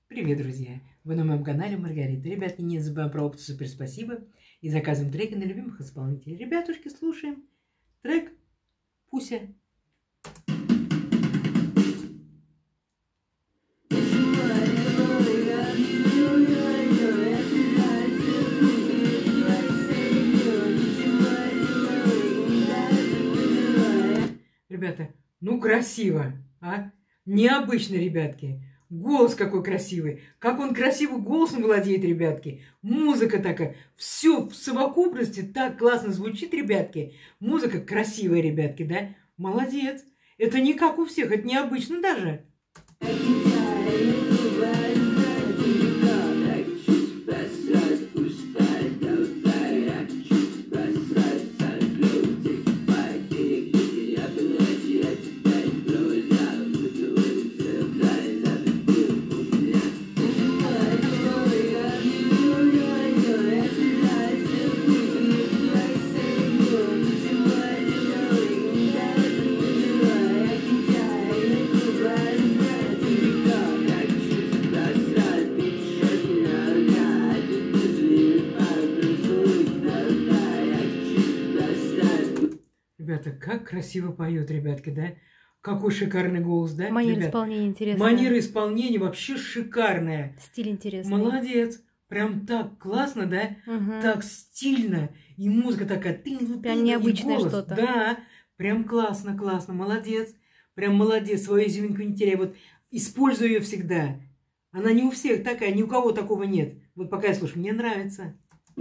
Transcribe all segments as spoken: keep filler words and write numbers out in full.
Привет, друзья! Вы на моем канале Маргарита. Ребятки, не забываем про опцию «Супер спасибо» и заказываем треки на любимых исполнителей. Ребятушки, слушаем трек «Пуся». Ребята, ну красиво, а? Необычно, ребятки. Голос какой красивый. Как он красивый голосом владеет, ребятки. Музыка такая. Все в совокупности так классно звучит, ребятки. Музыка красивая, ребятки, да? Молодец. Это не как у всех, это необычно даже. Ребята, как красиво поет, ребятки, да? Какой шикарный голос, да? Манера ребят? исполнения интересная. Манера исполнения вообще шикарная. Стиль интересный. Молодец. Прям так классно, да? Угу. Так стильно. И музыка такая... Прям необычное что-то. Да. Прям классно, классно. Молодец. Прям молодец. Свою изюминку не теряй. Вот используй ее всегда. Она не у всех такая, ни у кого такого нет. Вот пока я слушаю, мне нравится.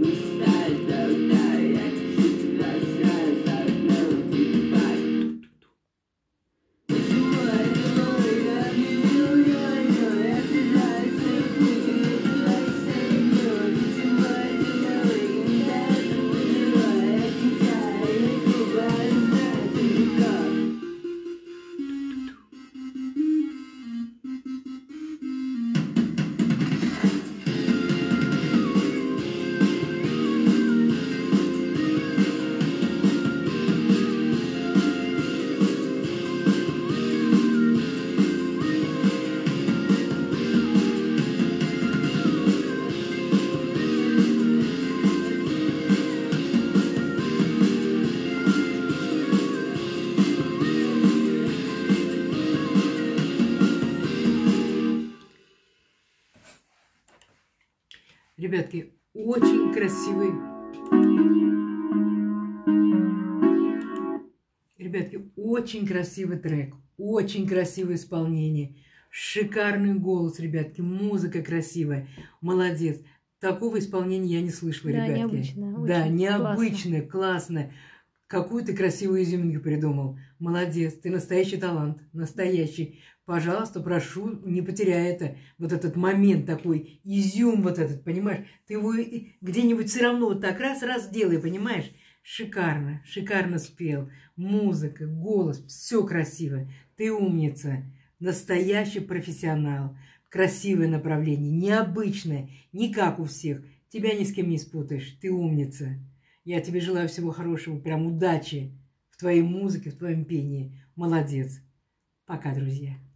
Ребятки, очень красивый. Ребятки, очень красивый трек. Очень красивое исполнение. Шикарный голос, ребятки. Музыка красивая. Молодец. Такого исполнения я не слышала, да, ребятки. Необычное, да, очень необычное, классно. классно. Какую ты красивую изюминку придумал. Молодец. Ты настоящий талант. Настоящий. Пожалуйста, прошу, не потеряй это. Вот этот момент такой, изюм вот этот, понимаешь? Ты его где-нибудь все равно вот так раз-раз делай, понимаешь? Шикарно, шикарно спел. Музыка, голос, все красиво. Ты умница. Настоящий профессионал. Красивое направление, необычное, не как у всех. Тебя ни с кем не спутаешь. Ты умница. Я тебе желаю всего хорошего, прям удачи в твоей музыке, в твоем пении. Молодец. Пока, друзья.